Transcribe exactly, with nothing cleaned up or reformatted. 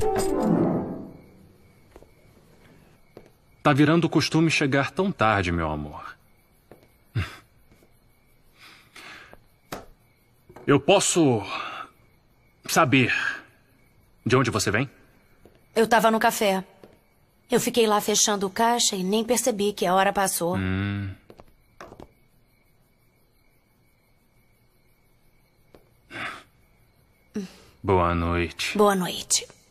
Tá virando costume chegar tão tarde, meu amor. Eu posso saber de onde você vem? Eu tava no café. Eu fiquei lá fechando o caixa e nem percebi que a hora passou. Hum. Boa noite. Boa noite.